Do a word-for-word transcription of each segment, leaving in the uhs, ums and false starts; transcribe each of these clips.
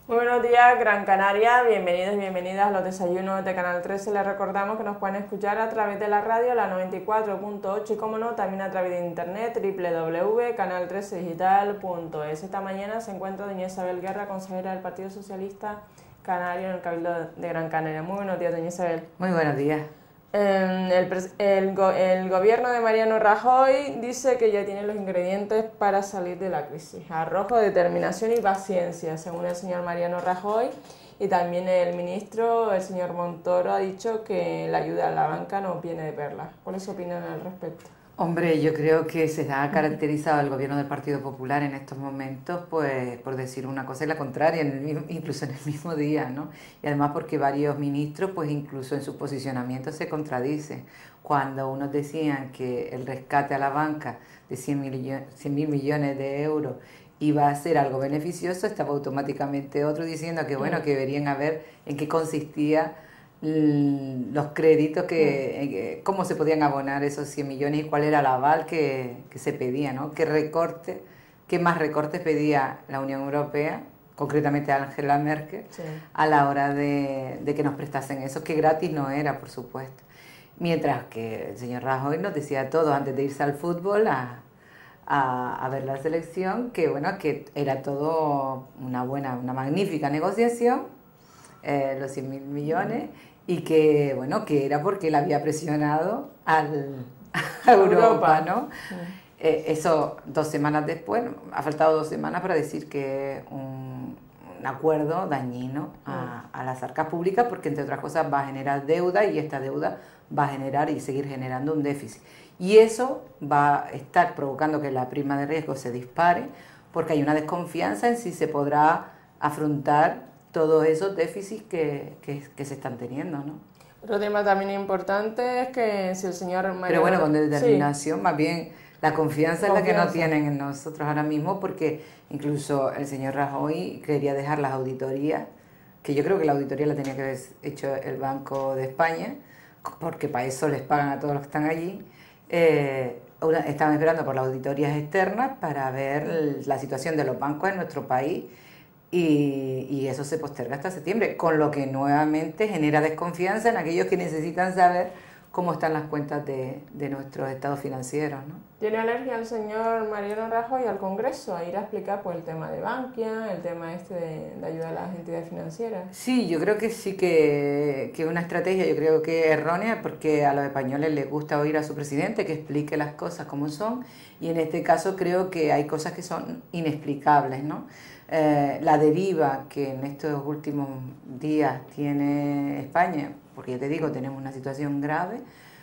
Muy buenos días, Gran Canaria, bienvenidos y bienvenidas a los desayunos de Canal trece. Les recordamos que nos pueden escuchar a través de la radio, la noventa y cuatro punto ocho, y como no, también a través de internet, doble u doble u doble u punto canal trece digital punto es. Esta mañana se encuentra doña Isabel Guerra, consejera del Partido Socialista Canario en el Cabildo de Gran Canaria. Muy buenos días, doña Isabel. Muy buenos días. El, el, el gobierno de Mariano Rajoy dice que ya tiene los ingredientes para salir de la crisis. Arrojo, determinación y paciencia, según el señor Mariano Rajoy. Y también el ministro, el señor Montoro, ha dicho que la ayuda a la banca no viene de perlas. ¿Cuáles opinan al respecto? Hombre, yo creo que se ha caracterizado el gobierno del Partido Popular en estos momentos, pues, por decir una cosa y la contraria, en el mismo, incluso en el mismo día, ¿no? Y además porque varios ministros, pues, incluso en sus posicionamientos se contradicen. Cuando unos decían que el rescate a la banca de cien mil millones de euros iba a ser algo beneficioso, estaba automáticamente otro diciendo que, bueno, que deberían a ver en qué consistía los créditos, que, cómo se podían abonar esos cien millones y cuál era el aval que, que se pedía, ¿no? ¿Qué recorte, qué más recortes pedía la Unión Europea, concretamente Angela Merkel, sí, a la hora de, de que nos prestasen eso, que gratis no era, por supuesto? Mientras que el señor Rajoy nos decía todo antes de irse al fútbol a, a, a ver la selección, que bueno, que era todo una buena, una magnífica negociación, eh, los cien mil millones, y que, bueno, que era porque él había presionado al, a Europa, Europa, ¿no? Sí. Eh, eso dos semanas después, ha faltado dos semanas para decir que un, un acuerdo dañino a, a las arcas públicas, porque entre otras cosas va a generar deuda y esta deuda va a generar y seguir generando un déficit. Y eso va a estar provocando que la prima de riesgo se dispare, porque hay una desconfianza en si se podrá afrontar todos esos déficits que, que, que se están teniendo, ¿no? Otro tema también importante es que si el señor Mariano... Pero bueno, con determinación, sí, más bien la confianza, confianza es la que no tienen en nosotros ahora mismo, porque incluso el señor Rajoy quería dejar las auditorías, que yo creo que la auditoría la tenía que haber hecho el Banco de España, porque para eso les pagan a todos los que están allí. Eh, una, estaban esperando por las auditorías externas para ver la situación de los bancos en nuestro país. Y, y eso se posterga hasta septiembre, con lo que nuevamente genera desconfianza en aquellos que necesitan saber cómo están las cuentas de, de nuestros estados financieros, ¿no? ¿Tiene alergia el señor Mariano Rajoy al Congreso a ir a explicar pues, el tema de Bankia, el tema este de, de ayuda a las entidades financieras? Sí, yo creo que sí que es una estrategia, yo creo que errónea, porque a los españoles les gusta oír a su presidente que explique las cosas como son, y en este caso creo que hay cosas que son inexplicables, ¿no? Eh, la deriva que en estos últimos días tiene España, porque ya te digo, tenemos una situación grave,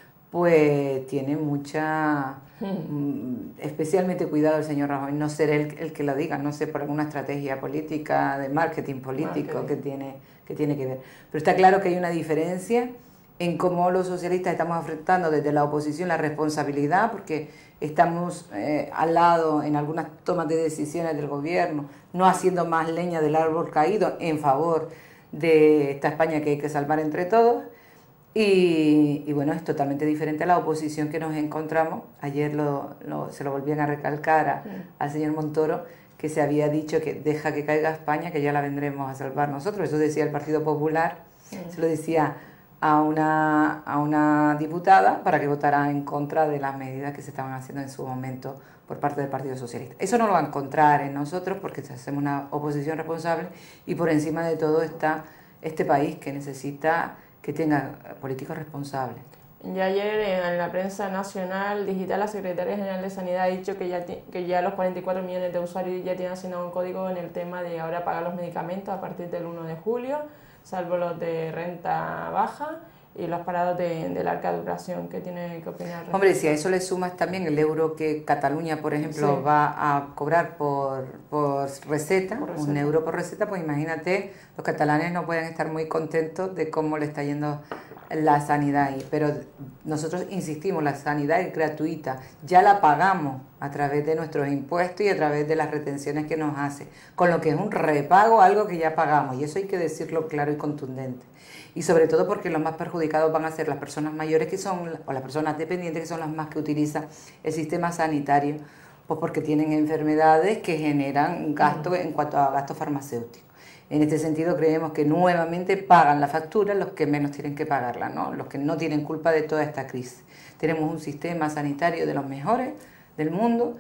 pues tiene mucha, mm, especialmente cuidado el señor Rajoy, no ser él el que lo diga, no sé, por alguna estrategia política, de marketing político marketing. Que, tiene, que tiene que ver. Pero está claro que hay una diferencia en cómo los socialistas estamos afrontando desde la oposición la responsabilidad, porque estamos eh, al lado en algunas tomas de decisiones del gobierno, no haciendo más leña del árbol caído en favor de esta España que hay que salvar entre todos. Y, y bueno, es totalmente diferente a la oposición que nos encontramos. Ayer lo, lo, se lo volvían a recalcar a, sí. al señor Montoro, que se había dicho que deja que caiga España, que ya la vendremos a salvar nosotros. Eso decía el Partido Popular, sí. se lo decía a una, a una diputada para que votara en contra de las medidas que se estaban haciendo en su momento por parte del Partido Socialista. Eso no lo va a encontrar en nosotros porque hacemos una oposición responsable y por encima de todo está este país que necesita que tenga políticos responsables. Y ayer en la prensa nacional digital la Secretaría General de Sanidad ha dicho que ya, que ya los cuarenta y cuatro millones de usuarios ya tienen asignado un código en el tema de ahora pagar los medicamentos a partir del uno de julio, salvo los de renta baja y los parados de, de larga duración. ¿Qué tiene que opinar? Hombre, si a eso le sumas también el euro que Cataluña, por ejemplo, sí. va a cobrar por, por, receta, por receta, un euro por receta, pues imagínate, los catalanes no pueden estar muy contentos de cómo le está yendo la sanidad ahí. Pero nosotros insistimos, la sanidad es gratuita, ya la pagamos a través de nuestros impuestos y a través de las retenciones que nos hace, con lo que es un repago, algo que ya pagamos, y eso hay que decirlo claro y contundente. Y sobre todo porque los más perjudicados van a ser las personas mayores que son, o las personas dependientes que son las más que utilizan el sistema sanitario, pues porque tienen enfermedades que generan gasto en cuanto a gasto farmacéutico. En este sentido creemos que nuevamente pagan la factura los que menos tienen que pagarla, ¿no? Los que no tienen culpa de toda esta crisis. Tenemos un sistema sanitario de los mejores del mundo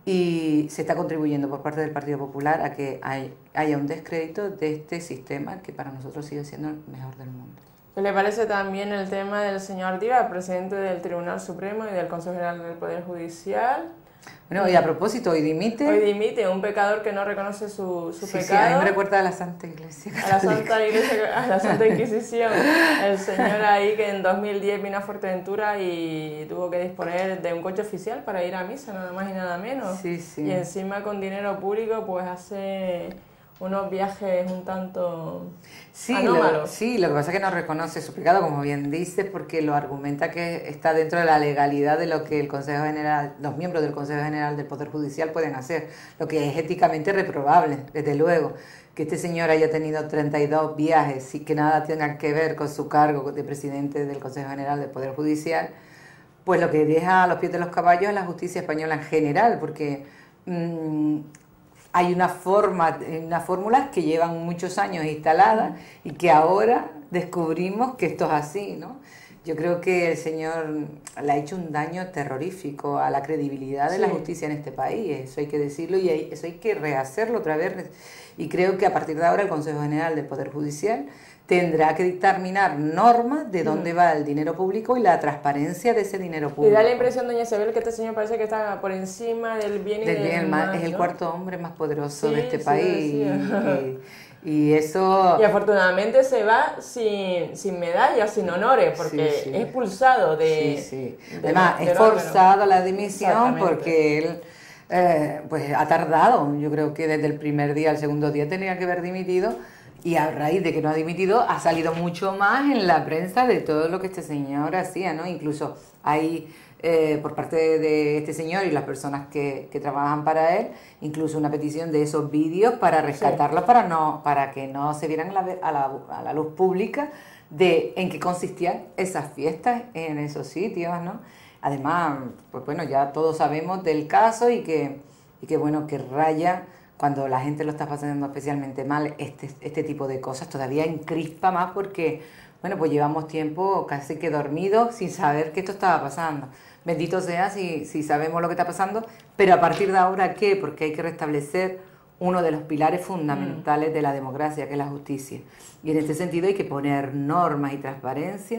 y se está contribuyendo por parte del Partido Popular a que hay, haya un descrédito de este sistema que para nosotros sigue siendo el mejor del mundo. ¿Qué le parece también el tema del señor Díaz, presidente del Tribunal Supremo y del Consejo General del Poder Judicial? Bueno, y a propósito, hoy dimite... Hoy dimite un pecador que no reconoce su, su sí, pecado. Sí, a mí me recuerda a la Santa Iglesia Católica. A la Santa Iglesia, a la Santa Inquisición. El señor ahí que en dos mil diez vino a Fuerteventura y tuvo que disponer de un coche oficial para ir a misa, nada más y nada menos. Sí, sí. Y encima con dinero público pues hace unos viajes un tanto sí, anómalos. Lo, sí, lo que pasa es que no reconoce su pecado, como bien dices, porque lo argumenta que está dentro de la legalidad de lo que el Consejo General, los miembros del Consejo General del Poder Judicial pueden hacer, lo que es éticamente reprobable, desde luego. Que este señor haya tenido treinta y dos viajes y que nada tenga que ver con su cargo de presidente del Consejo General del Poder Judicial, pues lo que deja a los pies de los caballos es la justicia española en general, porque... Mmm, hay una forma, unas fórmulas que llevan muchos años instaladas y que ahora descubrimos que esto es así, ¿no? Yo creo que el señor le ha hecho un daño terrorífico a la credibilidad de sí. la justicia en este país, eso hay que decirlo y eso hay que rehacerlo otra vez. Y creo que a partir de ahora el Consejo General del Poder Judicial tendrá que dictaminar normas de dónde va el dinero público y la transparencia de ese dinero público. Y da la impresión, doña Isabel, que este señor parece que está por encima del bien y del, del bien, mal, mal, es el ¿no? cuarto hombre más poderoso sí, de este sí, país. Sí. Y, y eso... Y afortunadamente se va sin, sin medallas, sin honores, porque sí, sí. es expulsado de... Sí, sí. De, Además, de, es forzado a la dimisión porque él... Eh, pues ha tardado, yo creo que desde el primer día al segundo día tenía que haber dimitido y a raíz de que no ha dimitido ha salido mucho más en la prensa de todo lo que este señor hacía, ¿no? Incluso hay eh, por parte de, de este señor y las personas que, que trabajan para él, incluso una petición de esos vídeos para rescatarlos, sí. para, no, para que no se vieran a la, a la, a la luz pública de en qué consistían esas fiestas en esos sitios, ¿no? Además, pues bueno, ya todos sabemos del caso y que, y que bueno, que raya cuando la gente lo está pasando especialmente mal, este, este tipo de cosas todavía encrispa más porque, bueno, pues llevamos tiempo casi que dormidos sin saber que esto estaba pasando. Bendito sea si, si sabemos lo que está pasando, pero a partir de ahora, ¿qué? Porque hay que restablecer uno de los pilares fundamentales de la democracia, que es la justicia. Y en este sentido hay que poner normas y transparencia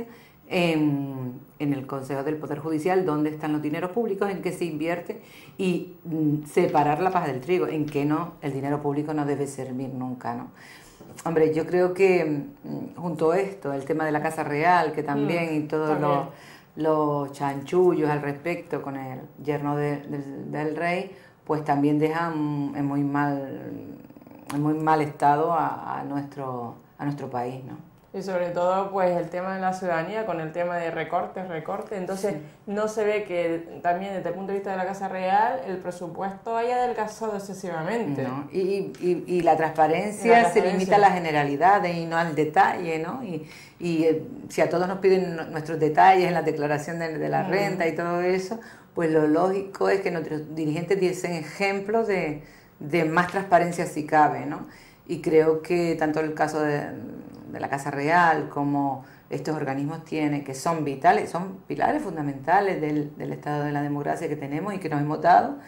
En, en el Consejo del Poder Judicial, dónde están los dineros públicos, en qué se invierte y mm, separar la paja del trigo, en qué no, el dinero público no debe servir nunca, ¿no? Hombre, yo creo que mm, junto a esto, el tema de la Casa Real, que también, mm, y todos los, los chanchullos al respecto con el yerno de, del, del rey, pues también dejan en muy mal, en muy mal estado a, a, nuestro, a nuestro país, ¿no? Y sobre todo, pues, el tema de la ciudadanía con el tema de recortes, recortes. Entonces, sí. no se ve que también desde el punto de vista de la Casa Real el presupuesto haya adelgazado excesivamente. No. Y, y, y la transparencia, la transparencia se limita a las generalidades y no al detalle, ¿no? Y, y eh, si a todos nos piden nuestros detalles en la declaración de, de la mm. renta y todo eso, pues lo lógico es que nuestros dirigentes diesen ejemplos de, de más transparencia si cabe, ¿no? Y creo que tanto el caso de, de la Casa Real como estos organismos tienen, que son vitales, son pilares fundamentales del, del estado de la democracia que tenemos y que nos hemos dado,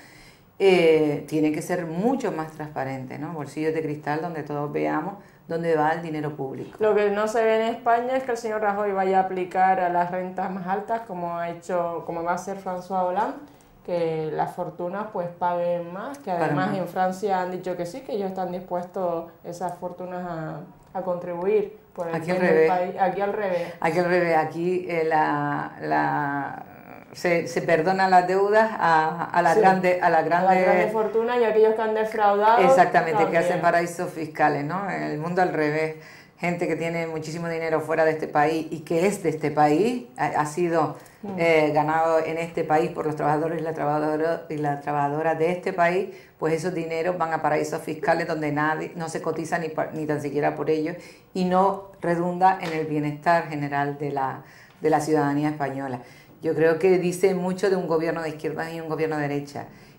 eh, tienen que ser mucho más transparentes, ¿no? Bolsillos de cristal donde todos veamos dónde va el dinero público. Lo que no se ve en España es que el señor Rajoy vaya a aplicar a las rentas más altas como ha hecho, como va a hacer François Hollande, que las fortunas pues paguen más, que además en Francia han dicho que sí, que ellos están dispuestos esas fortunas a, a contribuir por el aquí al bien revés. del país. Aquí al revés. Aquí al revés, aquí eh, la, la, se, se perdonan las deudas a, a las sí, grandes a las grandes, la grande fortunas y aquellos que han defraudado. Exactamente, también. Que hacen paraísos fiscales, ¿no? En el mundo al revés. Gente que tiene muchísimo dinero fuera de este país y que es de este país, ha, ha sido eh, ganado en este país por los trabajadores y las trabajadoras y las trabajadoras de este país, pues esos dineros van a paraísos fiscales donde nadie no se cotiza ni, ni tan siquiera por ellos y no redunda en el bienestar general de la, de la ciudadanía española. Yo creo que dice mucho de un gobierno de izquierdas y un gobierno de derecha.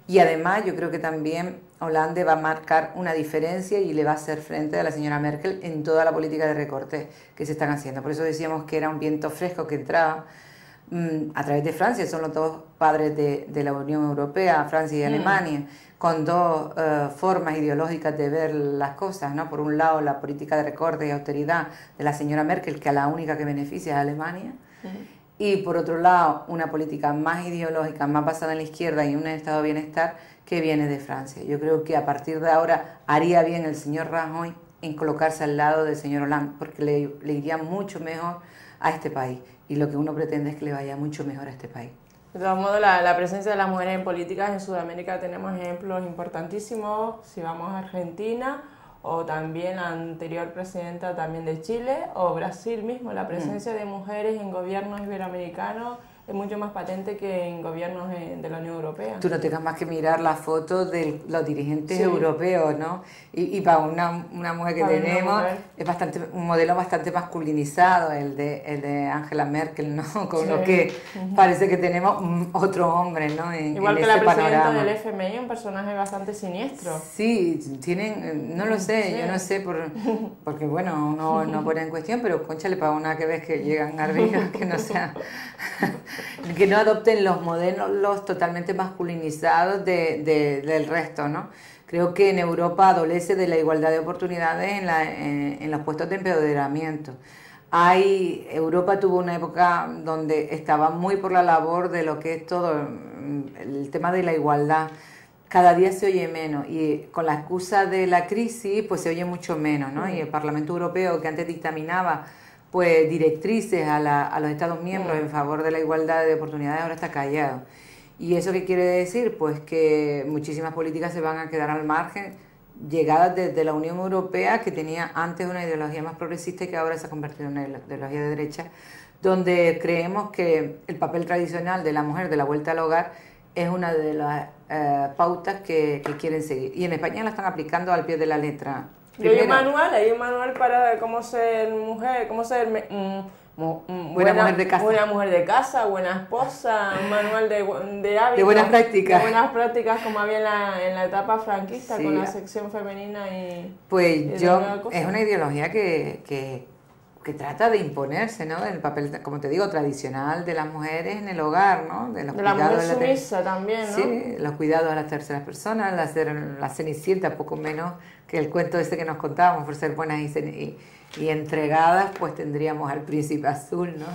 Y además yo creo que también Hollande va a marcar una diferencia y le va a hacer frente a la señora Merkel en toda la política de recortes que se están haciendo. Por eso decíamos que era un viento fresco que entraba mmm, a través de Francia, son los dos padres de, de la Unión Europea, Francia y Alemania, mm. con dos uh, formas ideológicas de ver las cosas, ¿no? Por un lado la política de recortes y austeridad de la señora Merkel, que a la única que beneficia es a Alemania, mm. y por otro lado una política más ideológica, más basada en la izquierda y un estado de bienestar que viene de Francia. Yo creo que a partir de ahora haría bien el señor Rajoy en colocarse al lado del señor Hollande, porque le, le iría mucho mejor a este país, y lo que uno pretende es que le vaya mucho mejor a este país. De todos modos, la, la presencia de las mujeres en políticas en Sudamérica tenemos ejemplos importantísimos, si vamos a Argentina, o también la anterior presidenta también de Chile, o Brasil mismo, la presencia mm. de mujeres en gobiernos iberoamericanos es mucho más patente que en gobiernos de la Unión Europea. Tú no tengas más que mirar las fotos de los dirigentes sí. europeos, ¿no? Y, y para una, una mujer que para tenemos, mujer. es bastante un modelo bastante masculinizado, el de el de Angela Merkel, ¿no? Con sí. lo que uh-huh. parece que tenemos otro hombre, ¿no? En, Igual en que ese la presidenta panorama. del F M I, un personaje bastante siniestro. Sí, tienen, no lo sé, sí. yo no sé, por, porque bueno, uno no pone en cuestión, pero cónchale, para una que ves que llegan arriba, que no sea... que no adopten los modelos totalmente masculinizados de, de, del resto, ¿no? Creo que en Europa adolece de la igualdad de oportunidades en, la, en, en los puestos de empoderamiento. Hay, Europa tuvo una época donde estaba muy por la labor de lo que es todo el tema de la igualdad. Cada día se oye menos y con la excusa de la crisis pues se oye mucho menos, ¿no? Y el Parlamento Europeo, que antes dictaminaba pues directrices a, la, a los Estados miembros en favor de la igualdad de oportunidades, ahora está callado. ¿Y eso qué quiere decir? Pues que muchísimas políticas se van a quedar al margen, llegadas desde la Unión Europea, que tenía antes una ideología más progresista y que ahora se ha convertido en una ideología de derecha, donde creemos que el papel tradicional de la mujer de la vuelta al hogar es una de las eh, pautas que, que quieren seguir. Y en España la están aplicando al pie de la letra. Primero, hay un manual, hay un manual para cómo ser mujer, cómo ser mm, mu, mm, buena, buena mujer de casa, buena mujer de casa, buena esposa, un manual de, de hábitos, de buenas prácticas, de buenas prácticas como había en la, en la etapa franquista, sí. con la sección femenina y pues y yo es una ideología que, que, que trata de imponerse, ¿no? El papel, como te digo, tradicional de las mujeres en el hogar, ¿no? De, los de la mujer de la sumisa también, ¿no? Sí, los cuidados a las terceras personas, la, la Cenicienta, poco menos que el cuento ese que nos contábamos, por ser buenas y, y, y entregadas, pues tendríamos al príncipe azul, ¿no?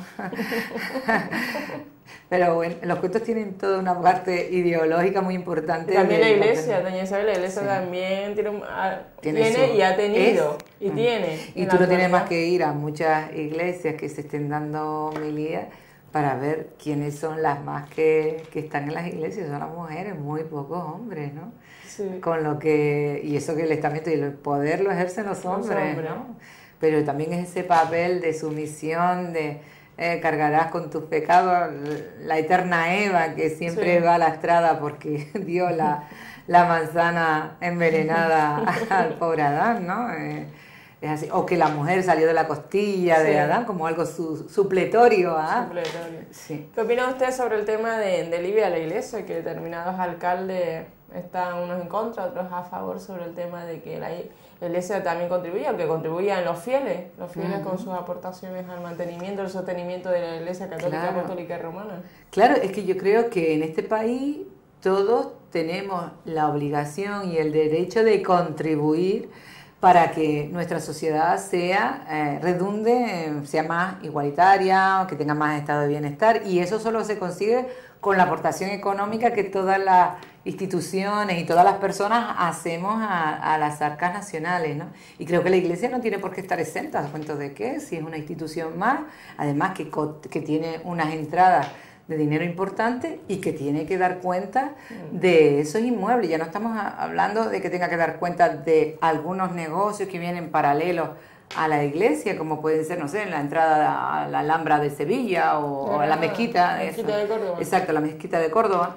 Pero bueno, los cuentos tienen toda una parte ideológica muy importante. Y también la iglesia, doña Isabel, la iglesia sí. también tiene, tiene, tiene su, y ha tenido, es, y mm. tiene. Y tú no tienes más que ir a muchas iglesias que se estén dando homilías para ver quiénes son las más que, que están en las iglesias, son las mujeres, muy pocos hombres, ¿no? Sí. Con lo que, y eso que el estamento y el poder lo ejercen los hombres, los hombres. ¿no? Pero también es ese papel de sumisión, de eh, cargarás con tus pecados, la eterna Eva que siempre sí. va lastrada porque dio la, la manzana envenenada al pobre Adán, ¿no? Eh, es así. O que la mujer salió de la costilla sí. de Adán como algo su, supletorio. ¿ah? Supletorio. Sí. ¿Qué opina usted sobre el tema de, de Libia a la iglesia? Que determinados alcaldes están unos en contra, otros a favor sobre el tema de que la iglesia también contribuye, aunque contribuyan los fieles, los fieles uh-huh. con sus aportaciones al mantenimiento, el sostenimiento de la iglesia católica, claro. apostólica y romana. Claro, es que yo creo que en este país todos tenemos la obligación y el derecho de contribuir para que nuestra sociedad sea, eh, redunde, sea más igualitaria, que tenga más estado de bienestar, y eso solo se consigue con la aportación económica que todas las instituciones y todas las personas hacemos a, a las arcas nacionales, ¿no? Y creo que la Iglesia no tiene por qué estar exenta, ¿a cuento de qué? Si es una institución más, además que, que tiene unas entradas de dinero importante y que tiene que dar cuenta de esos inmuebles. Ya no estamos hablando de que tenga que dar cuenta de algunos negocios que vienen paralelos a la iglesia, como pueden ser, no sé, en la entrada a la Alhambra de Sevilla o, o a la mezquita, la mezquita de Córdoba. Exacto, la mezquita de Córdoba.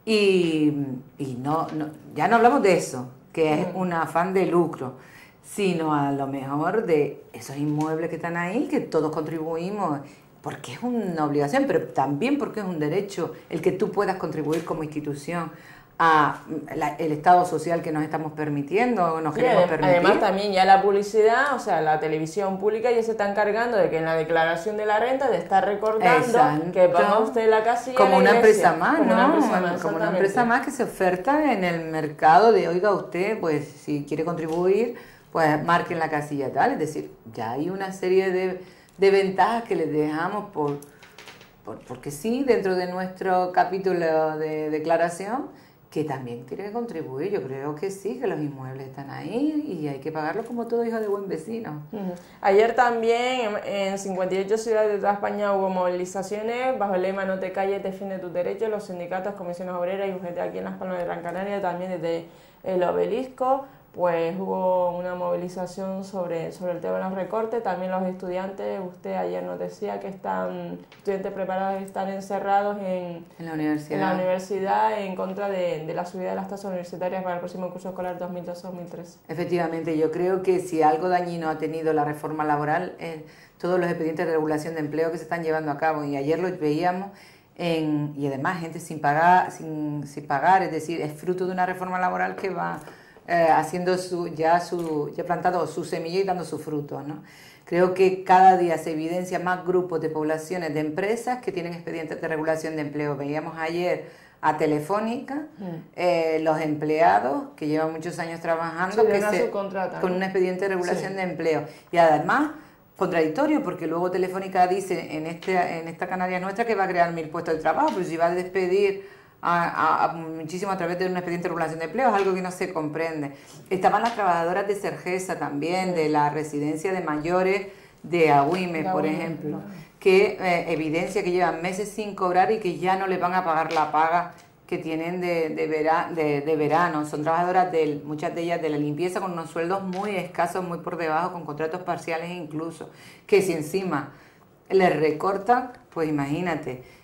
Y, y no, no, ya no hablamos de eso, que es un afán de lucro, sino a lo mejor de esos inmuebles que están ahí, que todos contribuimos, porque es una obligación, pero también porque es un derecho el que tú puedas contribuir como institución a la, el estado social que nos estamos permitiendo, nos sí, queremos adem permitir. Además también ya la publicidad, o sea, la televisión pública ya se está encargando de que en la declaración de la renta de estar recordando Exacto. que ponga usted la casilla como una empresa más, como ¿no? Una empresa más, como una empresa más que se oferta en el mercado de, oiga usted, pues si quiere contribuir, pues marque en la casilla tal, es decir, ya hay una serie de, de ventajas que les dejamos por, por porque sí, dentro de nuestro capítulo de declaración, que también tiene que contribuir. Yo creo que sí, que los inmuebles están ahí y hay que pagarlos como todo hijo de buen vecino. Uh-huh. Ayer también en cincuenta y ocho ciudades de toda España hubo movilizaciones bajo el lema No te calles, defiende tus derechos. Los sindicatos, comisiones obreras y U G T aquí en Las Palmas de Gran Canaria, también desde el Obelisco, pues hubo una movilización sobre, sobre el tema de los recortes. También los estudiantes, usted ayer nos decía que están estudiantes preparados están encerrados en, en, la, universidad. en la universidad en contra de, de la subida de las tasas universitarias para el próximo curso escolar dos mil doce dos mil trece. Efectivamente, yo creo que si algo dañino ha tenido la reforma laboral es todos los expedientes de regulación de empleo que se están llevando a cabo, y ayer lo veíamos. En, y además gente sin pagar, sin, sin pagar, es decir, es fruto de una reforma laboral que va Eh, haciendo su, ya, su, ya plantado su semilla y dando su fruto, ¿no? Creo que cada día se evidencia más grupos de poblaciones, de empresas que tienen expedientes de regulación de empleo. Veíamos ayer a Telefónica, mm. eh, los empleados que llevan muchos años trabajando sí, que se, con un expediente de regulación sí. de empleo. Y además, contradictorio, porque luego Telefónica dice en, este, en esta Canaria nuestra que va a crear mil puestos de trabajo, pero si va a despedir A, a, a muchísimo a través de un expediente de regulación de empleo, es algo que no se comprende. Estaban las trabajadoras de Sergesa también, de la residencia de mayores de Agüime, por ejemplo, que eh, evidencia que llevan meses sin cobrar y que ya no les van a pagar la paga que tienen de, de, vera, de, de verano. Son trabajadoras, de, muchas de ellas de la limpieza, con unos sueldos muy escasos, muy por debajo, con contratos parciales incluso, que si encima les recortan, pues imagínate.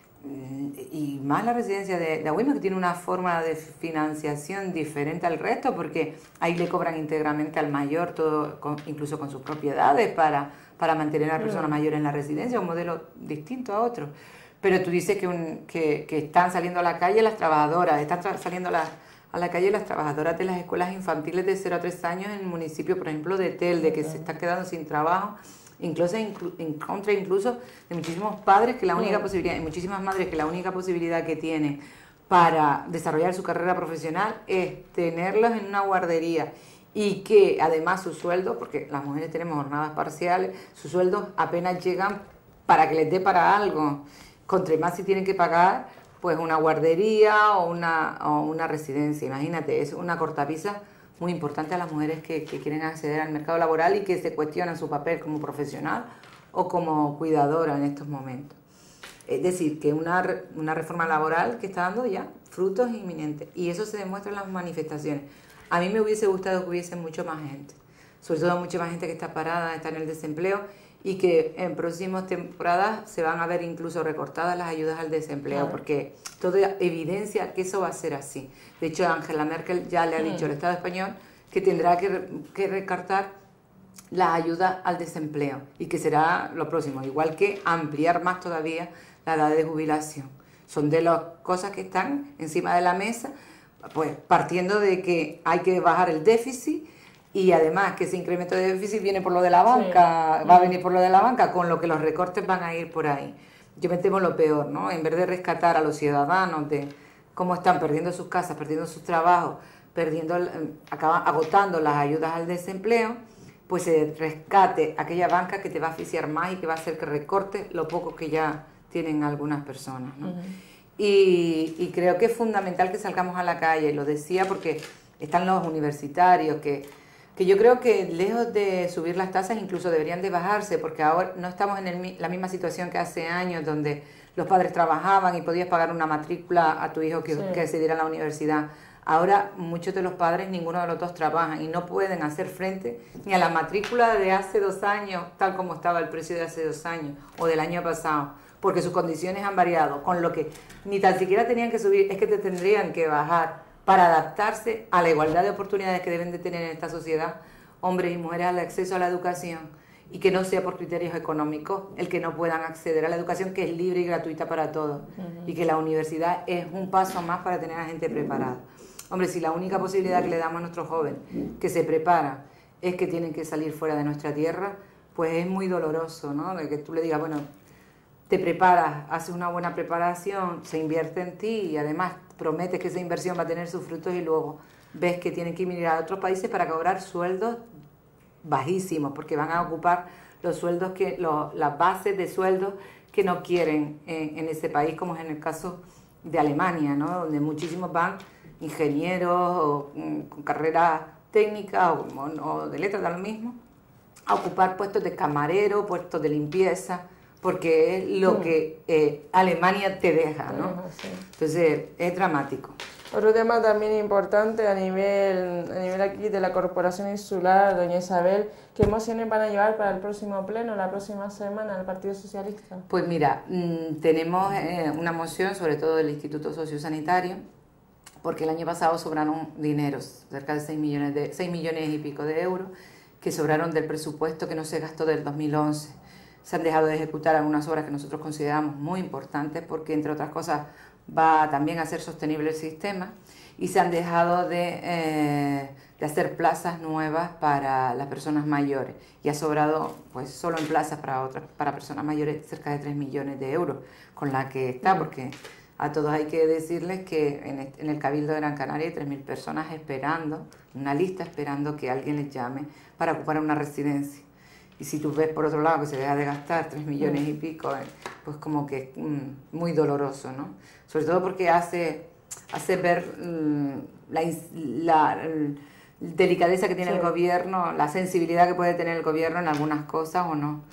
Y más la residencia de, de Agüime, que tiene una forma de financiación diferente al resto, porque ahí le cobran íntegramente al mayor, todo, con, incluso con sus propiedades, para, para mantener a la persona mayor en la residencia, un modelo distinto a otro. Pero tú dices que, un, que, que están saliendo a la calle las trabajadoras, están tra saliendo a la, a la calle las trabajadoras de las escuelas infantiles de cero a tres años en el municipio, por ejemplo, de Telde, que se están quedando sin trabajo, incluso en contra incluso de muchísimos padres que la única sí. posibilidad, y muchísimas madres que la única posibilidad que tienen para desarrollar su carrera profesional es tenerlos en una guardería, y que además sus sueldos, porque las mujeres tenemos jornadas parciales, sus sueldos apenas llegan para que les dé para algo, contra más si tienen que pagar pues una guardería o una, o una residencia. Imagínate, es una cortapisa muy importante a las mujeres que, que quieren acceder al mercado laboral y que se cuestionan su papel como profesional o como cuidadora en estos momentos. Es decir, que una, una reforma laboral que está dando ya frutos inminentes, y eso se demuestra en las manifestaciones. A mí me hubiese gustado que hubiese mucho más gente, sobre todo mucha más gente que está parada, está en el desempleo, y que en próximas temporadas se van a ver incluso recortadas las ayudas al desempleo, claro. porque todo evidencia que eso va a ser así. De hecho, Angela Merkel ya le ha dicho al Estado español que tendrá que, que recortar las ayudas al desempleo, y que será lo próximo, igual que ampliar más todavía la edad de jubilación. Son de las cosas que están encima de la mesa, pues partiendo de que hay que bajar el déficit, y además que ese incremento de déficit viene por lo de la banca, sí. va a venir por lo de la banca, con lo que los recortes van a ir por ahí. Yo me temo lo peor, ¿no? En vez de rescatar a los ciudadanos de cómo están perdiendo sus casas, perdiendo sus trabajos, perdiendo, acaban agotando las ayudas al desempleo, pues se rescate aquella banca que te va a asfixiar más y que va a hacer que recorte lo poco que ya tienen algunas personas, ¿no? Uh-huh. y, y creo que es fundamental que salgamos a la calle, lo decía porque están los universitarios que que yo creo que lejos de subir las tasas incluso deberían de bajarse, porque ahora no estamos en el, la misma situación que hace años, donde los padres trabajaban y podías pagar una matrícula a tu hijo que, sí. que accediera a la universidad. Ahora muchos de los padres, ninguno de los dos trabajan y no pueden hacer frente ni a la matrícula de hace dos años, tal como estaba el precio de hace dos años o del año pasado, porque sus condiciones han variado, con lo que ni tan siquiera tenían que subir, es que te tendrían que bajar para adaptarse a la igualdad de oportunidades que deben de tener en esta sociedad hombres y mujeres al acceso a la educación, y que no sea por criterios económicos el que no puedan acceder a la educación, que es libre y gratuita para todos, uh-huh. y que la universidad es un paso más para tener a gente preparada. Hombre, si la única posibilidad que le damos a nuestros jóvenes que se prepara es que tienen que salir fuera de nuestra tierra, pues es muy doloroso, ¿no? De que tú le digas, bueno, te preparas, haces una buena preparación, se invierte en ti y además prometes que esa inversión va a tener sus frutos y luego ves que tienen que ir a otros países para cobrar sueldos bajísimos, porque van a ocupar los sueldos que, los, las bases de sueldos que no quieren en, en ese país, como es en el caso de Alemania, ¿no? Donde muchísimos van ingenieros o mm, con carreras técnicas o, o de letras, da lo mismo, a ocupar puestos de camarero, puestos de limpieza, porque es lo mm. que eh, Alemania te deja, ¿no? Sí. Entonces es dramático. Otro tema también importante a nivel, a nivel aquí de la Corporación Insular, doña Isabel, ¿qué mociones van a llevar para el próximo pleno, la próxima semana, al Partido Socialista? Pues mira, mmm, tenemos eh, una moción, sobre todo del Instituto Sociosanitario, porque el año pasado sobraron dineros, cerca de seis millones, de, seis millones y pico de euros, que sobraron del presupuesto que no se gastó del dos mil once. Se han dejado de ejecutar algunas obras que nosotros consideramos muy importantes, porque entre otras cosas va también a ser sostenible el sistema, y se han dejado de, eh, de hacer plazas nuevas para las personas mayores, y ha sobrado pues solo en plazas para otras, para personas mayores cerca de tres millones de euros, con la que está, porque a todos hay que decirles que en, este, en el Cabildo de Gran Canaria hay tres mil personas esperando, una lista esperando que alguien les llame para ocupar una residencia. Y si tú ves por otro lado que se deja de gastar tres millones y pico, pues como que es mm, muy doloroso, ¿no? Sobre todo porque hace, hace ver mm, la, la, la delicadeza que tiene sí. el gobierno, la sensibilidad que puede tener el gobierno en algunas cosas o no.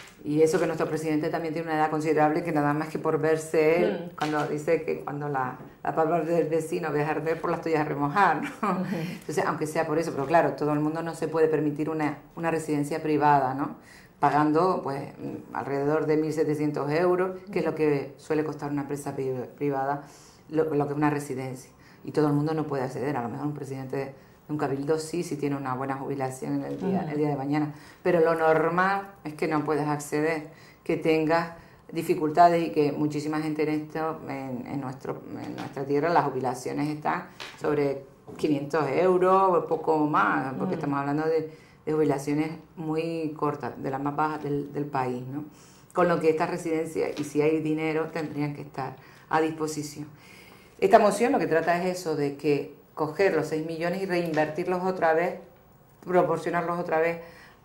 Y eso que nuestro presidente también tiene una edad considerable, que nada más que por verse él, mm. cuando dice que cuando la, la palabra del vecino ve arder, por las tuyas a remojar, ¿no? Uh-huh. Entonces, aunque sea por eso, pero claro, todo el mundo no se puede permitir una, una residencia privada, ¿no? Pagando pues alrededor de mil setecientos euros, que es lo que suele costar una empresa privada, lo, lo que es una residencia. Y todo el mundo no puede acceder, a lo mejor un presidente de un cabildo sí, sí tiene una buena jubilación en el día, uh-huh. el día de mañana, pero lo normal es que no puedas acceder, que tengas dificultades y que muchísima gente en esto, en, en, nuestro, en nuestra tierra, las jubilaciones están sobre quinientos euros o poco más, porque uh-huh. estamos hablando de, de jubilaciones muy cortas, de las más bajas del, del país, ¿no? Con lo que estas residencias, y si hay dinero, tendrían que estar a disposición. Esta moción lo que trata es eso, de que coger los seis millones y reinvertirlos otra vez, proporcionarlos otra vez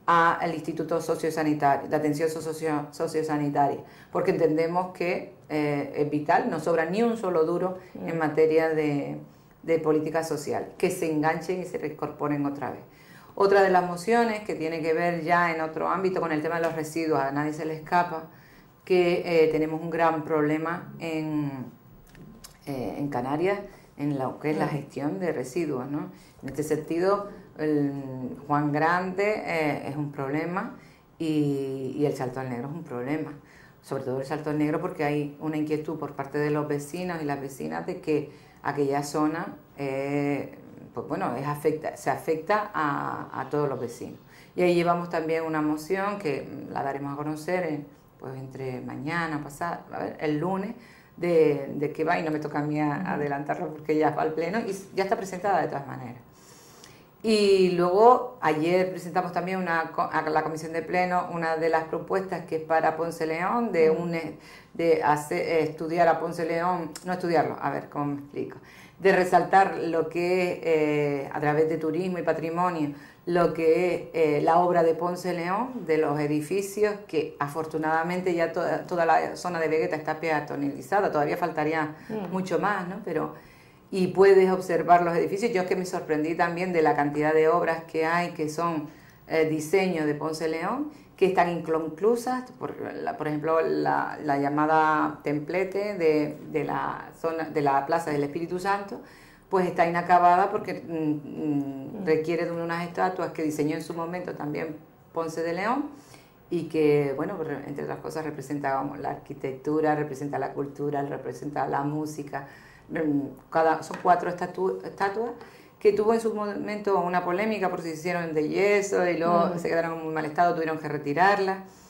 al Instituto Sociosanitario, de Atención Socio, Sociosanitaria, porque entendemos que eh, es vital, no sobra ni un solo duro mm. en materia de, de política social, que se enganchen y se reincorporen otra vez. Otra de las mociones que tiene que ver ya en otro ámbito con el tema de los residuos, a nadie se le escapa, que eh, tenemos un gran problema en, eh, en Canarias, en lo que es la gestión de residuos, ¿no? En este sentido, el Juan Grande eh, es un problema y, y el Salto al Negro es un problema. Sobre todo el Salto al Negro porque hay una inquietud por parte de los vecinos y las vecinas de que aquella zona eh, pues bueno, es afecta, se afecta a, a todos los vecinos. Y ahí llevamos también una moción que la daremos a conocer en, pues entre mañana, pasado, a ver, el lunes, De, de qué va, y no me toca a mí a, adelantarlo porque ya va al pleno y ya está presentada de todas maneras. Y luego ayer presentamos también una, a la comisión de pleno una de las propuestas que es para Ponce León, de, un, de hacer, estudiar a Ponce León, no estudiarlo, a ver cómo me explico, de resaltar lo que es eh, a través de turismo y patrimonio, lo que es eh, la obra de Ponce León, de los edificios, que afortunadamente ya toda, toda la zona de Vegueta está peatonalizada, todavía faltaría mm. mucho más, ¿no? Pero, y puedes observar los edificios. Yo es que me sorprendí también de la cantidad de obras que hay, que son eh, diseños de Ponce León, que están inconclusas, por, la, por ejemplo, la, la llamada templete de, de, la zona, de la Plaza del Espíritu Santo, pues está inacabada porque mm, requiere de unas estatuas que diseñó en su momento también Ponce de León y que, bueno, entre otras cosas representa vamos, la arquitectura, representa la cultura, representa la música. Cada, son cuatro estatu, estatuas que tuvo en su momento una polémica por si se hicieron de yeso y luego mm. se quedaron en muy mal estado, tuvieron que retirarlas.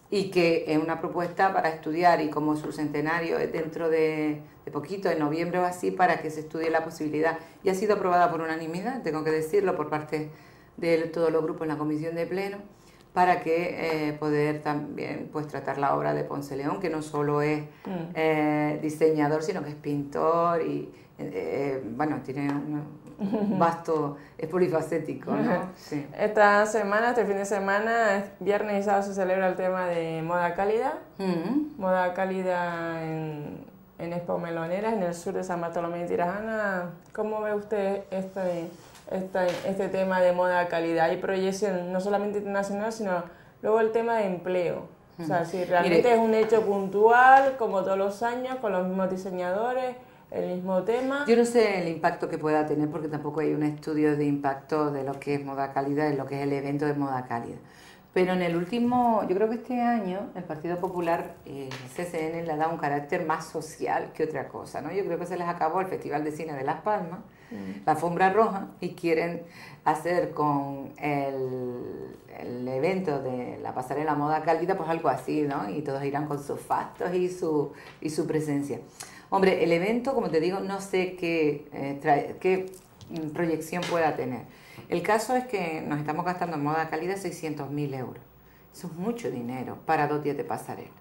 y que es una propuesta para estudiar, y como su centenario es dentro de, de poquito, en noviembre o así, para que se estudie la posibilidad. Y ha sido aprobada por unanimidad, tengo que decirlo, por parte de todos los grupos en la comisión de pleno, para que eh, poder también pues tratar la obra de Ponce León, que no solo es mm. eh, diseñador, sino que es pintor y eh, bueno, tiene un vasto, es polifacético, ¿no? Sí. Esta semana, este fin de semana, viernes y sábado, se celebra el tema de moda cálida, mm. moda cálida en, en Expo Meloneras, en el sur de San Bartolomé de Tirajana. ¿Cómo ve usted este, este, este tema de moda cálida? Hay proyección no solamente internacional, sino luego el tema de empleo. Mm. O sea, si realmente Mire, es un hecho puntual, como todos los años, con los mismos diseñadores, el mismo tema. Yo no sé el impacto que pueda tener, porque tampoco hay un estudio de impacto de lo que es moda cálida, de lo que es el evento de moda cálida. Pero en el último, yo creo que este año, el Partido Popular, eh, el C C N, le ha dado un carácter más social que otra cosa, ¿no? Yo creo que se les acabó el Festival de Cine de Las Palmas, mm. la alfombra roja, y quieren hacer con el, el evento de la pasarela moda cálida, pues algo así, ¿no? Y todos irán con sus fastos y su, y su presencia. Hombre, el evento, como te digo, no sé qué, eh, trae, qué proyección pueda tener. El caso es que nos estamos gastando en moda cálida seiscientos mil euros. Eso es mucho dinero para dos días de pasarela.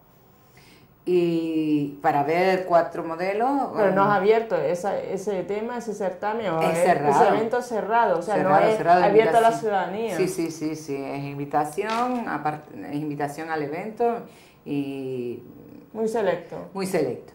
Y para ver cuatro modelos... Pero no es abierto esa, ese tema, ese certamen, o es cerrado. Ese evento cerrado, o sea, cerrado, no es cerrado, abierto a la ciudadanía. Sí, sí, sí, sí, es invitación, aparte, es invitación al evento y... Muy selecto. Muy selecto.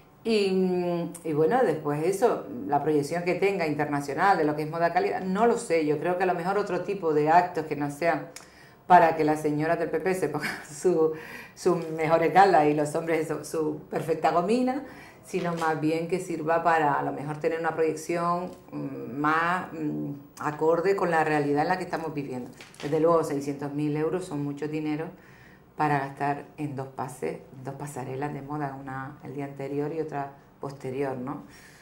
Y, y bueno, después eso, la proyección que tenga internacional de lo que es moda cálida, no lo sé. Yo creo que a lo mejor otro tipo de actos que no sean para que las señoras del P P se pongan su, su mejores galas y los hombres su, su perfecta gomina, sino más bien que sirva para a lo mejor tener una proyección más mm, acorde con la realidad en la que estamos viviendo. Desde luego, seiscientos mil euros son mucho dinero para gastar en dos pases, dos pasarelas de moda, una el día anterior y otra posterior, ¿no?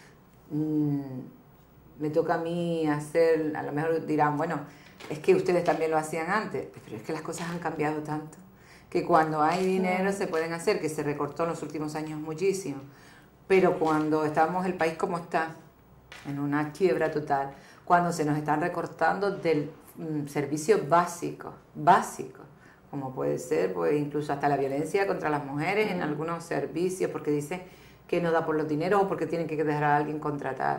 Mm, me toca a mí hacer, a lo mejor dirán, bueno, es que ustedes también lo hacían antes, pero es que las cosas han cambiado tanto, que cuando hay dinero se pueden hacer, que se recortó en los últimos años muchísimo, pero cuando estamos el país como está, en una quiebra total, cuando se nos están recortando del mm, servicio básico, básico, como puede ser, pues incluso hasta la violencia contra las mujeres en algunos servicios, porque dice que no da por los dineros o porque tienen que dejar a alguien contratado.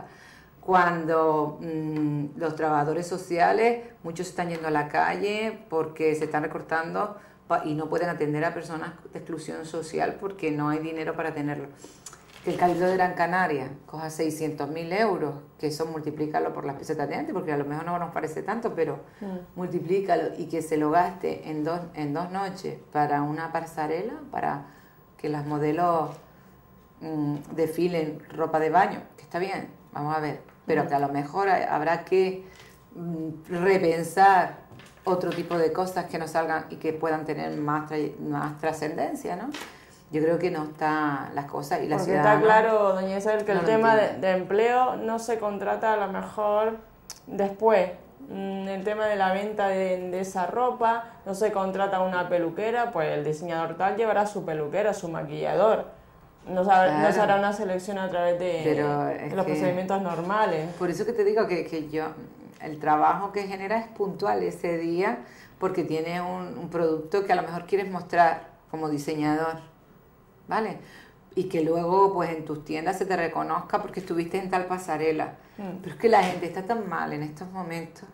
Cuando mmm, los trabajadores sociales, muchos están yendo a la calle porque se están recortando y no pueden atender a personas de exclusión social porque no hay dinero para tenerlo. Que el Cabildo de Gran Canaria coja seiscientos mil euros, que eso multiplícalo por las pesetas de antes, porque a lo mejor no nos parece tanto, pero mm. multiplícalo, y que se lo gaste en dos, en dos noches para una pasarela, para que las modelos mmm, desfilen ropa de baño, que está bien, vamos a ver, pero mm. que a lo mejor habrá que mmm, repensar otro tipo de cosas que nos salgan y que puedan tener más, más trascendencia, ¿no? Yo creo que no está las cosas y la Porque ciudad... está claro, doña Isabel, que no el tema de, de empleo no se contrata a lo mejor después. El tema de la venta de, de esa ropa, no se contrata una peluquera, pues el diseñador tal llevará su peluquera, su maquillador. No, sabe, claro. no se hará una selección a través de, de los procedimientos normales. Por eso que te digo que, que yo, el trabajo que genera es puntual ese día, porque tienes un, un producto que a lo mejor quieres mostrar como diseñador, ¿vale? Y que luego pues en tus tiendas se te reconozca porque estuviste en tal pasarela. Mm. Pero es que la gente está tan mal en estos momentos,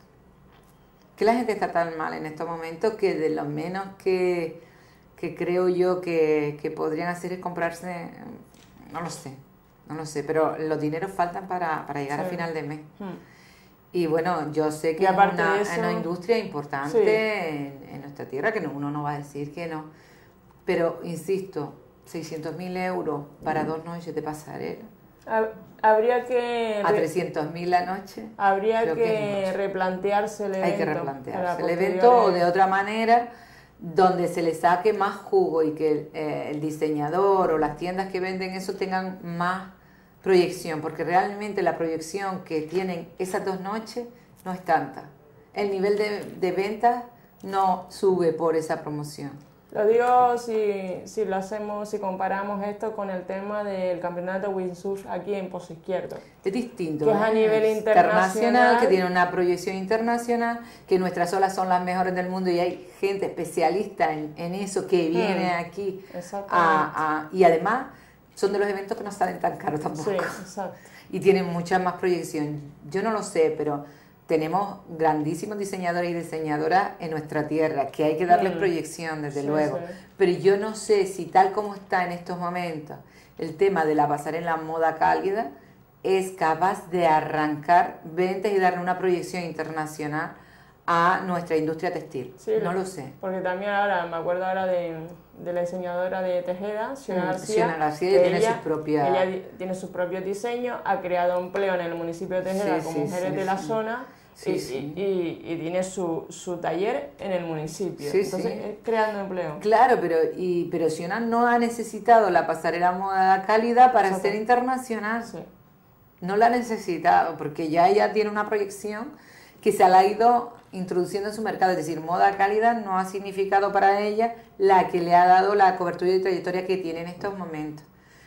que la gente está tan mal en estos momentos que de lo menos que, que creo yo que, que podrían hacer es comprarse, no lo sé, no lo sé, pero los dineros faltan para, para llegar sí. a final de mes. Mm. Y bueno, yo sé que es una, eso, una industria importante sí. en, en nuestra tierra, que no, uno no va a decir que no, pero insisto, seiscientos mil euros para dos noches de pasarela. Habría que... A trescientos mil la noche. Habría que, que replantearse el evento. Hay que replantearse el evento o de otra manera, donde se le saque más jugo y que el, eh, el diseñador o las tiendas que venden eso tengan más proyección, porque realmente la proyección que tienen esas dos noches no es tanta. El nivel de, de ventas no sube por esa promoción. Lo digo si, si lo hacemos, si comparamos esto con el tema del campeonato de windsurf aquí en Pozo Izquierdo. Es distinto. Que es a nivel es internacional. Que tiene una proyección internacional, que nuestras olas son las mejores del mundo y hay gente especialista en, en eso que viene hmm. aquí. A, a, y además son de los eventos que no salen tan caros tampoco. Sí, exacto. Y tienen mucha más proyección. Yo no lo sé, pero tenemos grandísimos diseñadores y diseñadoras en nuestra tierra, que hay que darles mm. proyección, desde sí, luego. Sí. Pero yo no sé si tal como está en estos momentos el tema de la pasarela moda cálida es capaz de arrancar ventas y darle una proyección internacional a nuestra industria textil. Sí, no lo sé. Porque también ahora, me acuerdo ahora de, de la diseñadora de Tejeda, Siona García. Siona García ella, tiene, sus propia... ella tiene su propio diseño, ha creado empleo en el municipio de Tejeda sí, con sí, mujeres sí, de la sí. zona. Sí, y, sí. Y, y, y tiene su, su taller en el municipio, sí, entonces sí. creando empleo. Claro, pero, y, pero Siona no ha necesitado la pasarela moda cálida para ser internacional. Sí. No la ha necesitado, porque ya ella tiene una proyección que se la ha ido introduciendo en su mercado. Es decir, moda cálida no ha significado para ella la que le ha dado la cobertura y trayectoria que tiene en estos momentos.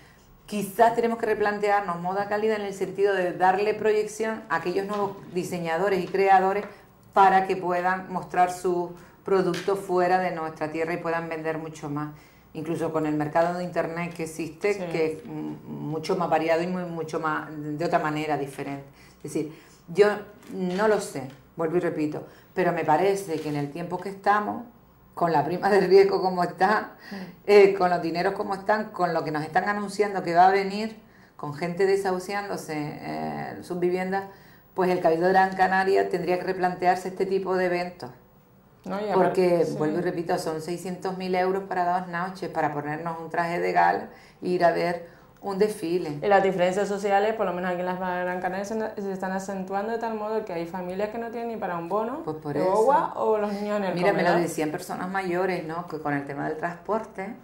Quizás tenemos que replantearnos moda cálida en el sentido de darle proyección a aquellos nuevos diseñadores y creadores para que puedan mostrar sus productos fuera de nuestra tierra y puedan vender mucho más. Incluso con el mercado de internet que existe, sí. que es mucho más variado y muy, mucho más de otra manera diferente. Es decir, yo no lo sé, vuelvo y repito, pero me parece que en el tiempo que estamos, con la prima del riesgo como está, eh, con los dineros como están, con lo que nos están anunciando que va a venir, con gente desahuciándose eh, sus viviendas, pues el Cabildo de Gran Canaria tendría que replantearse este tipo de eventos. No, porque, sí. vuelvo y repito, son seiscientos mil euros para dos noches, para ponernos un traje de gala e ir a ver un desfile. Y las diferencias sociales, por lo menos aquí en las Gran Canaria, se, se están acentuando de tal modo que hay familias que no tienen ni para un bono, pues por de eso. agua o los niños en el Mira, comedor. Me lo decían personas mayores, ¿no? Que con el tema del transporte,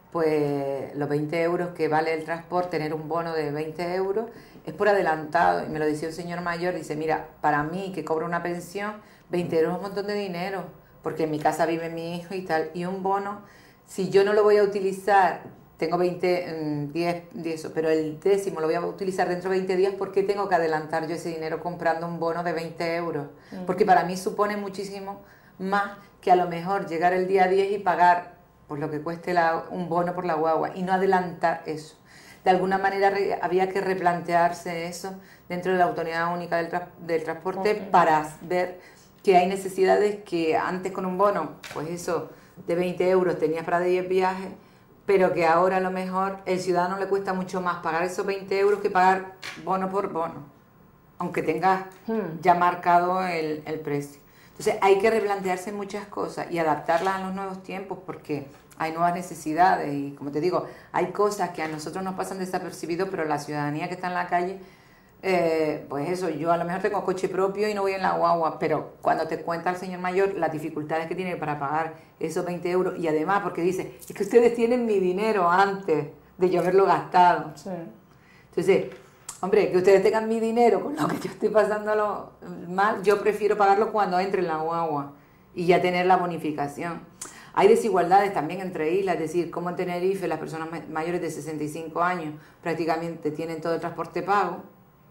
pues los veinte euros que vale el transporte, tener un bono de veinte euros, es por adelantado. Y me lo decía un señor mayor, dice, mira, para mí que cobro una pensión, veinte euros es un montón de dinero, porque en mi casa vive mi hijo y tal, y un bono, si yo no lo voy a utilizar, tengo veinte, diez, diez, pero el décimo lo voy a utilizar dentro de veinte días, ¿por qué tengo que adelantar yo ese dinero comprando un bono de veinte euros? Mm. Porque para mí supone muchísimo más que a lo mejor llegar el día diez y pagar por lo que cueste la, un bono por la guagua y no adelantar eso. De alguna manera re, había que replantearse eso dentro de la Autoridad Única del, tra del Transporte okay. para ver que hay necesidades que antes con un bono, pues eso, de veinte euros tenías para diez viajes, pero que ahora a lo mejor el ciudadano le cuesta mucho más pagar esos veinte euros que pagar bono por bono, aunque tengas hmm. ya marcado el, el precio. Entonces hay que replantearse muchas cosas y adaptarlas a los nuevos tiempos porque hay nuevas necesidades y, como te digo, hay cosas que a nosotros nos pasan desapercibidos, pero la ciudadanía que está en la calle, eh, pues eso, yo a lo mejor tengo coche propio y no voy en la guagua, pero cuando te cuenta el señor mayor las dificultades que tiene para pagar esos veinte euros y además porque dice, es que ustedes tienen mi dinero antes de yo haberlo gastado. Sí. Entonces, hombre, que ustedes tengan mi dinero con lo que yo estoy pasándolo mal, yo prefiero pagarlo cuando entre en la guagua y ya tener la bonificación. Hay desigualdades también entre islas, es decir, como en Tenerife las personas mayores de sesenta y cinco años prácticamente tienen todo el transporte pago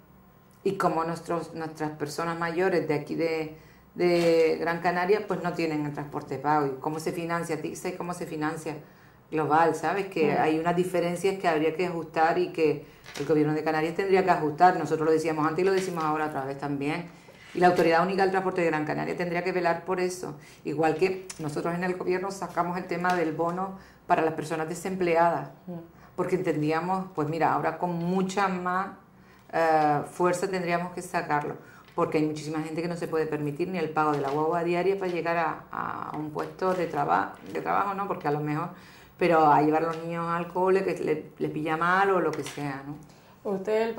y como nuestros, nuestras personas mayores de aquí de, de Gran Canaria pues no tienen el transporte pago. ¿Y cómo se financia? ¿Sé cómo se financia global? ¿Sabes? Que sí. Hay unas diferencias que habría que ajustar y que el gobierno de Canarias tendría que ajustar. Nosotros lo decíamos antes y lo decimos ahora otra vez también. Y la Autoridad Única del Transporte de Gran Canaria tendría que velar por eso. Igual que nosotros en el gobierno sacamos el tema del bono para las personas desempleadas. Porque entendíamos, pues mira, ahora con mucha más uh, fuerza tendríamos que sacarlo. Porque hay muchísima gente que no se puede permitir ni el pago de la guagua diaria para llegar a, a un puesto de, traba, de trabajo, ¿no? Porque a lo mejor, pero a llevar a los niños al cole que les le pilla mal o lo que sea, ¿no? Usted,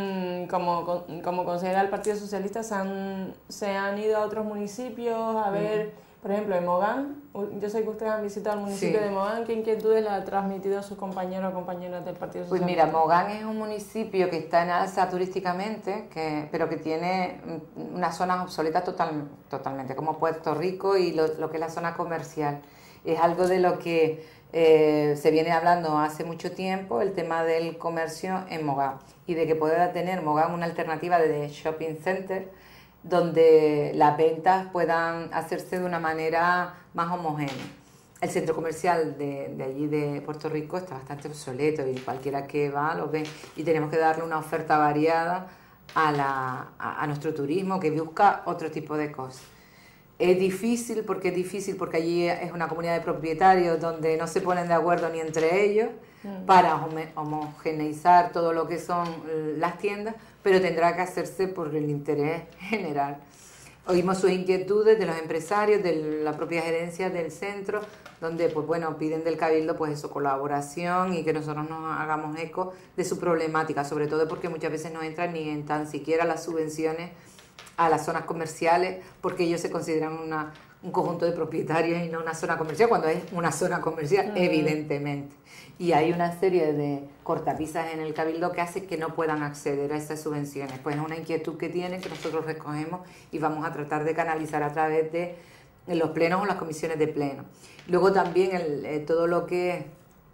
como, como consejera del Partido Socialista, ¿se han, se han ido a otros municipios a ver, uh-huh. por ejemplo, en Mogán? Yo sé que ustedes han visitado el municipio sí. de Mogán. ¿Qué inquietudes le ha transmitido a sus compañeros o compañeras del Partido Socialista? Pues mira, Mogán es un municipio que está en alza turísticamente, que, pero que tiene unas zonas obsoletas total, totalmente, como Puerto Rico y lo, lo que es la zona comercial. Es algo de lo que eh, se viene hablando hace mucho tiempo, el tema del comercio en Mogán y de que pueda tener Mogán una alternativa de shopping center donde las ventas puedan hacerse de una manera más homogénea. El centro comercial de, de allí de Puerto Rico está bastante obsoleto y cualquiera que va lo ve, y tenemos que darle una oferta variada a, la, a, a nuestro turismo que busca otro tipo de cosas. Es difícil, porque es difícil porque allí es una comunidad de propietarios donde no se ponen de acuerdo ni entre ellos mm. para homogeneizar todo lo que son las tiendas, pero tendrá que hacerse por el interés general. Oímos sus inquietudes de los empresarios, de la propia gerencia del centro, donde pues bueno, piden del Cabildo pues eso, colaboración y que nosotros nos hagamos eco de su problemática, sobre todo porque muchas veces no entran ni en tan siquiera las subvenciones a las zonas comerciales, porque ellos se consideran una, un conjunto de propietarios y no una zona comercial, cuando es una zona comercial, uh-huh. evidentemente. Y hay una serie de cortapisas en el Cabildo que hace que no puedan acceder a esas subvenciones. Pues es una inquietud que tienen, que nosotros recogemos y vamos a tratar de canalizar a través de los plenos o las comisiones de pleno. Luego también el, eh, todo lo que es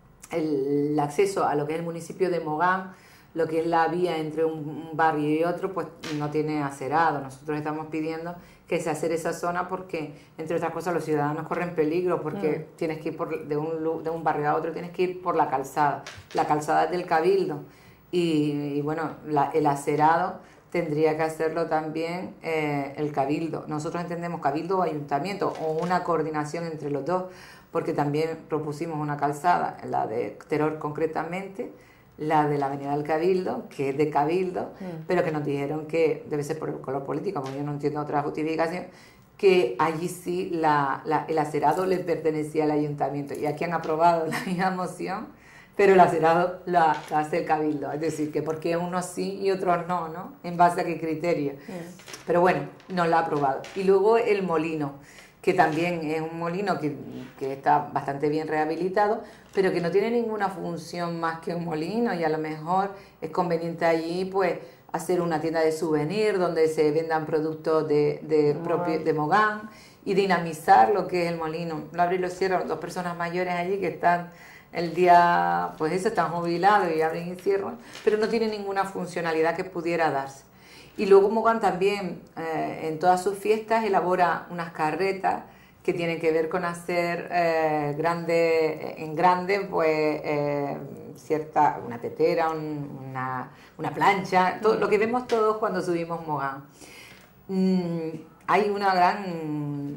el, el acceso a lo que es el municipio de Mogán, lo que es la vía entre un, un barrio y otro, pues no tiene acerado. Nosotros estamos pidiendo que se acere esa zona porque, entre otras cosas, los ciudadanos corren peligro porque mm. tienes que ir por, de, un, de un barrio a otro, tienes que ir por la calzada. La calzada es del Cabildo y, y bueno, la, el acerado tendría que hacerlo también eh, el Cabildo. Nosotros entendemos Cabildo o Ayuntamiento o una coordinación entre los dos, porque también propusimos una calzada, la de Teror concretamente, la de la Avenida del Cabildo, que es de Cabildo, mm. pero que nos dijeron que debe ser por el color político, porque yo no entiendo otra justificación, que allí sí la, la, el acerado le pertenecía al ayuntamiento. Y aquí han aprobado la misma moción, pero el acerado la, la hace el Cabildo. Es decir, que porque unos sí y otros no, ¿no? ¿En base a qué criterio? Mm. Pero bueno, no la ha aprobado. Y luego el molino, que también es un molino que, que está bastante bien rehabilitado, pero que no tiene ninguna función más que un molino, y a lo mejor es conveniente allí pues hacer una tienda de souvenir donde se vendan productos de, de, propio, de Mogán y dinamizar lo que es el molino. Lo abre y lo cierra, dos personas mayores allí que están el día, pues eso, están jubilados y abren y cierran, pero no tiene ninguna funcionalidad que pudiera darse. Y luego Mogán también eh, en todas sus fiestas elabora unas carretas que tienen que ver con hacer eh, grande, en grande pues eh, cierta, una tetera, un, una, una plancha, todo lo que vemos todos cuando subimos Mogán. Mm, hay una gran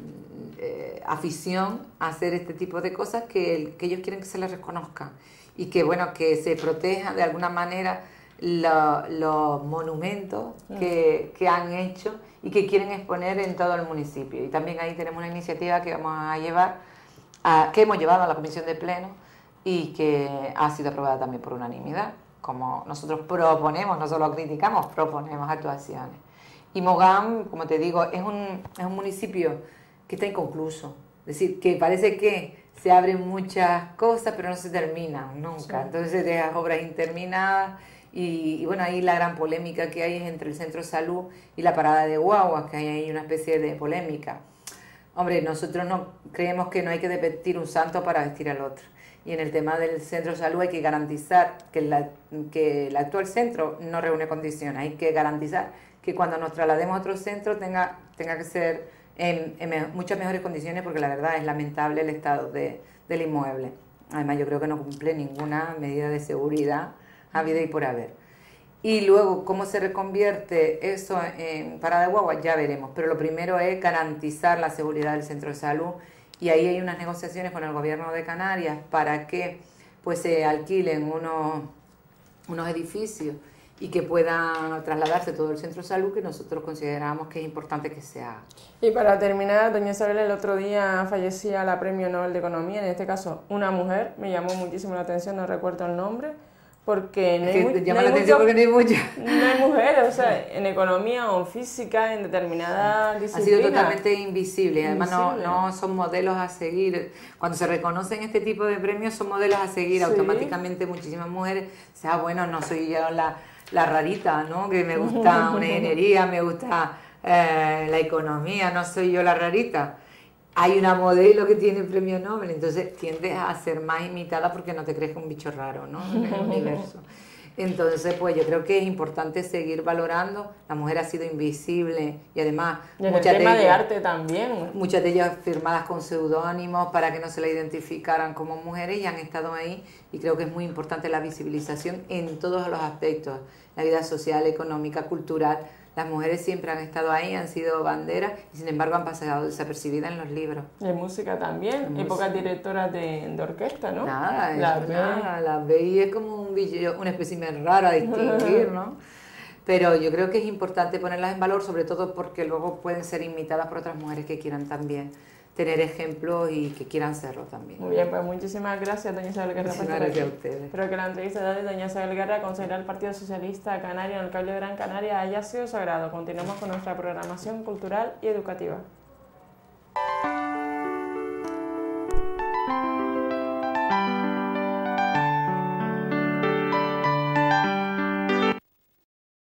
eh, afición a hacer este tipo de cosas que, el, que ellos quieren que se les reconozcan y que bueno, que se proteja de alguna manera Lo, los monumentos que, que han hecho y que quieren exponer en todo el municipio. Y también ahí tenemos una iniciativa que vamos a llevar, a, que hemos llevado a la comisión de pleno y que ha sido aprobada también por unanimidad. Como nosotros proponemos, no solo criticamos, proponemos actuaciones. Y Mogán, como te digo, es un, es un municipio que está inconcluso. Es decir, que parece que se abren muchas cosas, pero no se terminan nunca. Sí. Entonces, dejas obras interminadas. Y, y bueno, ahí la gran polémica que hay es entre el centro de salud y la parada de guaguas, que hay ahí una especie de polémica. Hombre, nosotros no creemos que no hay que vestir un santo para vestir al otro. Y en el tema del centro de salud hay que garantizar que, la, que el actual centro no reúne condiciones. Hay que garantizar que cuando nos traslademos a otro centro tenga, tenga que ser en, en muchas mejores condiciones, porque la verdad es lamentable el estado de, del inmueble. Además, yo creo que no cumple ninguna medida de seguridad habida y por haber. Y luego, ¿cómo se reconvierte eso en parada de guagua? Ya veremos. Pero lo primero es garantizar la seguridad del centro de salud. Y ahí hay unas negociaciones con el gobierno de Canarias para que pues, se alquilen unos, unos edificios y que puedan trasladarse todo el centro de salud, que nosotros consideramos que es importante que se haga. Y para terminar, doña Isabel, el otro día fallecía la Premio Nobel de Economía, en este caso una mujer, me llamó muchísimo la atención, no recuerdo el nombre, porque no hay, llama no la hay atención mucho, porque no hay muchas. No hay mujeres, o sea, en economía o en física, en determinada disciplina. Ha sido totalmente invisible, además invisible. No, no son modelos a seguir. Cuando se reconocen este tipo de premios son modelos a seguir, sí. Automáticamente muchísimas mujeres, o sea, bueno, no soy yo la, la rarita, ¿no? Que me gusta una ingeniería, me gusta eh, la economía, no soy yo la rarita. hay una modelo que tiene premio Nobel, entonces tiendes a ser más imitada porque no te crees que es un bicho raro, ¿no? En el universo. Entonces, pues yo creo que es importante seguir valorando. La mujer ha sido invisible y además y en muchas el tema de, de ellas, arte también. Muchas de ellas firmadas con seudónimos para que no se la identificaran como mujeres y han estado ahí, y creo que es muy importante la visibilización en todos los aspectos, la vida social, económica, cultural. Las mujeres siempre han estado ahí, han sido banderas y sin embargo han pasado desapercibidas en los libros. Y en música también, hay pocas directoras de, de orquesta, ¿no? Nada, las eso ve. nada, las ve y es como un, billo, un espécimen raro a distinguir, ¿no? Pero yo creo que es importante ponerlas en valor, sobre todo porque luego pueden ser imitadas por otras mujeres que quieran también tener ejemplos y que quieran serlo también. Muy bien, pues muchísimas gracias, doña Isabel Guerra. Muchísimas gracias a ustedes. Espero que la entrevista de doña Isabel Guerra, consejera del Partido Socialista Canario en el Cable de Gran Canaria, haya sido sagrado. Continuamos con nuestra programación cultural y educativa.